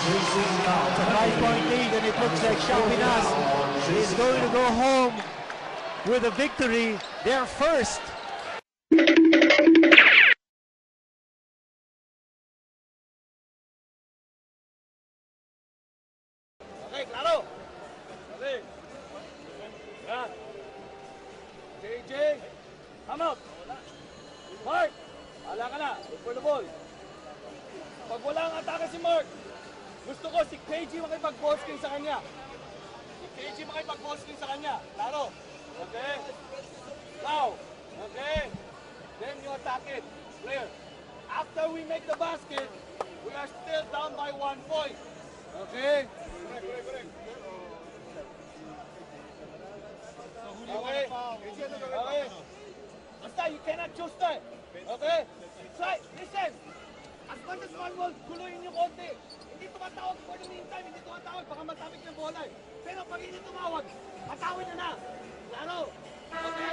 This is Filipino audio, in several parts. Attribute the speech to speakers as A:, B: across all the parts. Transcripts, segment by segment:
A: It's a 5-point lead, and it looks like Shopinas is going to go home with a victory. Their first.
B: Okay, klaro. Okay. Yan. JayJay, come out. Mark, ala ka na. Look for the ball. Pag wala ang atake si Mark, gusto ko si KG makipag-ball screen sa kanya. Si KG makipag-ball screen sa kanya. Klaro. Okay. Now. Okay. Then you attack it. Clear. After we make the basket, we are still down by 1 point. Okay. Correct. Okay. Okay. Basta, you cannot choose that. Okay? Try, listen. As much as one will, guluhin yung konti. Hindi tumatawag for the meantime, hindi tumatawag, baka matabik ng bola. Pero pag hindi tumawag, matawid na na. Laro. Okay?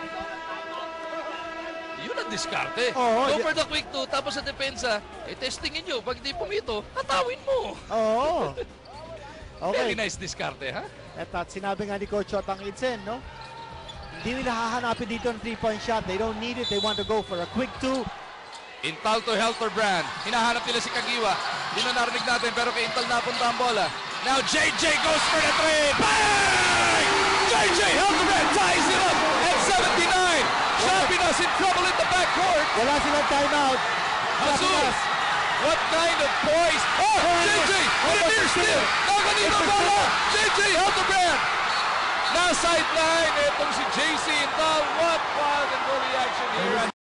C: Yun ang diskarte.
A: Oo,
C: Go for the quick two, tapos sa depensa, testingin nyo. Pag di pumito, hatawin mo.
A: Oo.
C: Very
A: Okay.
C: nice diskarte, ha?
A: At sinabi nga ni Coach Otang Idsen, no? Hindi nila hahanapin dito ng 3-point shot. They don't need it. They want to go for a quick two.
C: Intal to Helterbrand. Hinahanap nila si Caguioa. Hindi na narinig natin, pero kay Intal napunta ang bola. Now JayJay goes for the three. Bang! JayJay Helterbrand ties it up at 79. Shopinas in trouble in the backcourt.
A: Wala silang timeout.
C: Jesus! What kind of poise? Oh! JayJay! With a near steal! Nakanito bola! JayJay Helterbrand! Na sideline, itong si JC Intal. What wild and goal reaction here.